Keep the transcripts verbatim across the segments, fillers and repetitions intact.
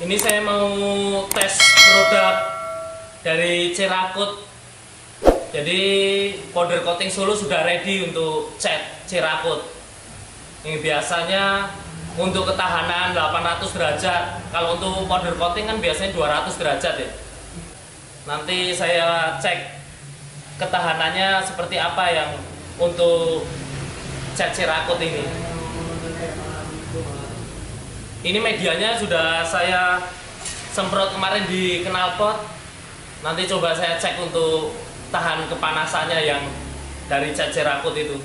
Ini saya mau tes produk dari Cerakut. Jadi powder coating Solo sudah ready untuk cat Cerakut. Ini biasanya untuk ketahanan delapan ratus derajat. Kalau untuk powder coating kan biasanya dua ratus derajat ya. Nanti saya cek ketahanannya seperti apa yang untuk cat Cerakut ini. Ini medianya sudah saya semprot kemarin di knalpot. Nanti coba saya cek untuk tahan kepanasannya yang dari cat Cerakut itu.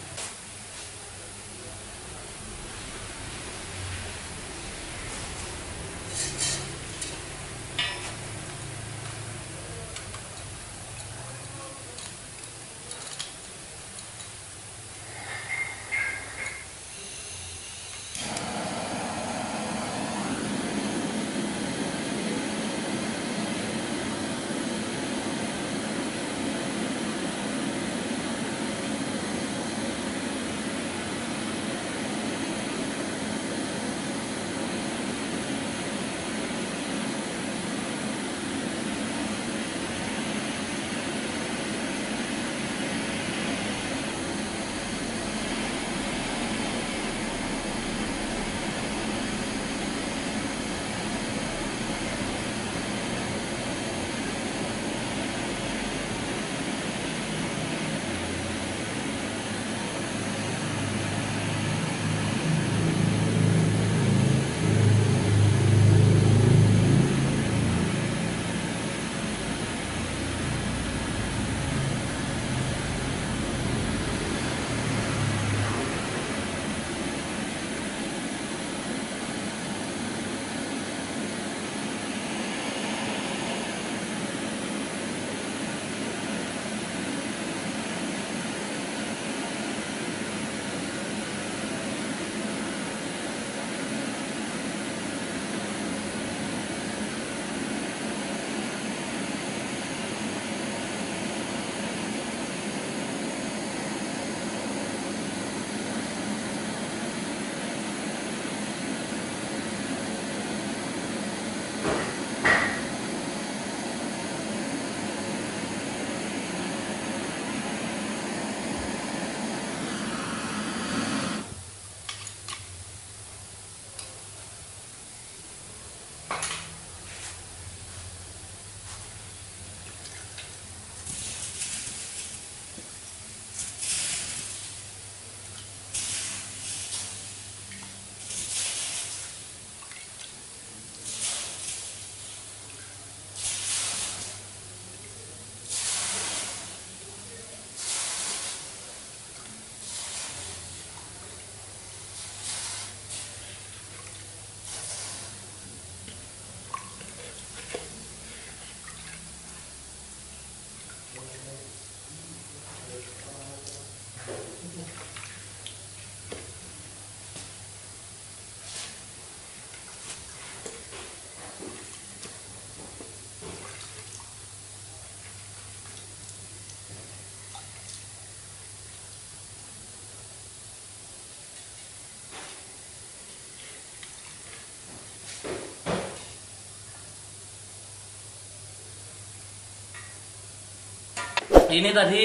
Ini tadi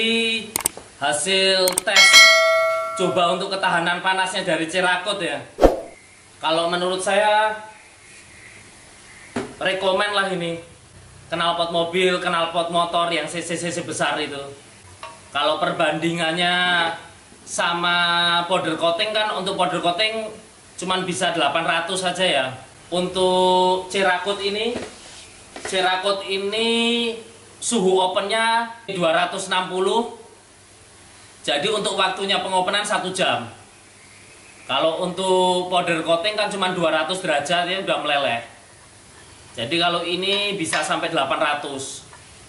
hasil tes coba untuk ketahanan panasnya dari Cerakut ya. Kalau menurut saya rekomen lah ini knalpot mobil, knalpot motor yang cc cc besar itu. Kalau perbandingannya sama powder coating kan, untuk powder coating cuman bisa delapan ratus saja ya. Untuk Cerakut ini Cerakut ini suhu opennya dua ratus enam puluh. Jadi untuk waktunya pengopenan satu jam. Kalau untuk powder coating kan cuma dua ratus derajat ya, udah meleleh. Jadi kalau ini bisa sampai delapan ratus.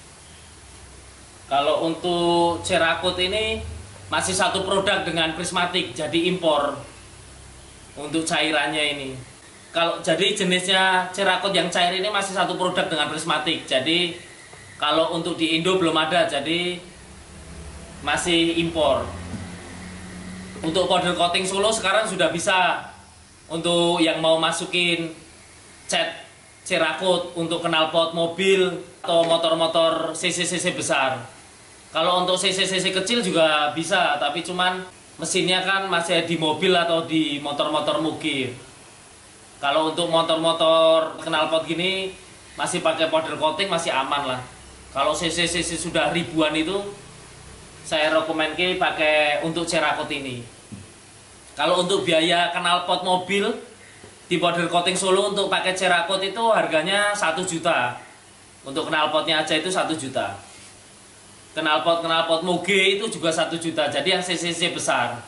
Kalau untuk Cerakut ini masih satu produk dengan prismatik, jadi impor untuk cairannya ini. Kalau jadi jenisnya Cerakut yang cair ini masih satu produk dengan prismatik. Jadi kalau untuk di Indo belum ada, jadi masih impor. Untuk powder coating Solo sekarang sudah bisa untuk yang mau masukin cat Cerakot untuk knalpot mobil atau motor-motor C C C C besar. Kalau untuk C C C C kecil juga bisa, tapi cuman mesinnya kan masih di mobil atau di motor-motor mugir. Kalau untuk motor-motor knalpot gini masih pakai powder coating masih aman lah. Kalau C C C C sudah ribuan itu saya rekomendasi pakai untuk Cerakot ini. Kalau untuk biaya knalpot mobil di powder coating Solo untuk pakai Cerakot itu harganya satu juta. Untuk knalpotnya aja itu satu juta. Knalpot-knalpot Moge itu juga satu juta. Jadi yang C C C besar.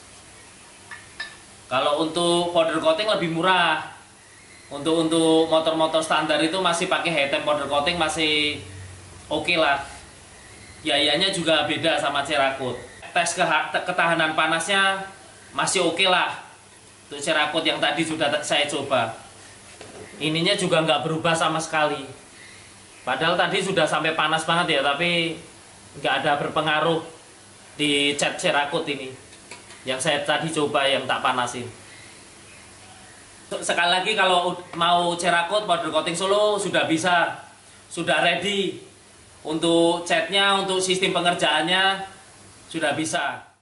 Kalau untuk powder coating lebih murah. Untuk untuk motor-motor standar itu masih pakai Hitem powder coating masih oke okay lah. Biayanya juga beda sama Cerakot. Tes ketahanan panasnya masih oke okay lah. Untuk Cerakot yang tadi sudah saya coba, ininya juga nggak berubah sama sekali. Padahal tadi sudah sampai panas banget ya, tapi nggak ada berpengaruh di cat Cerakot ini. Yang saya tadi coba yang tak panasin. Sekali lagi kalau mau Cerakot powder coating Solo sudah bisa, sudah ready untuk catnya, untuk sistem pengerjaannya sudah bisa.